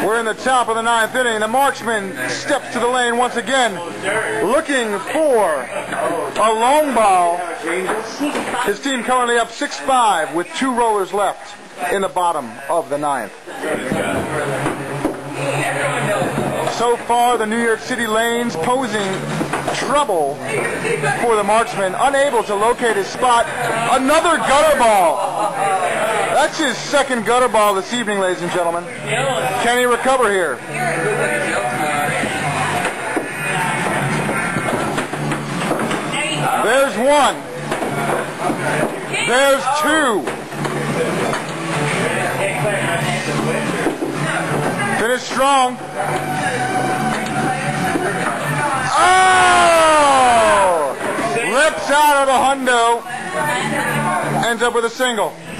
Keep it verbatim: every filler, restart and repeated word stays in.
We're in the top of the ninth inning. The Marksman steps to the lane once again, looking for a long ball. His team currently up six five with two rollers left in the bottom of the ninth. So far, the New York City lanes posing trouble for the Marksman, unable to locate his spot. Another gutter ball. That's his second gutter ball this evening, ladies and gentlemen. Can he recover here? There's one. There's two. Finish strong. Oh! Rips out of the Hundo. Ends up with a single.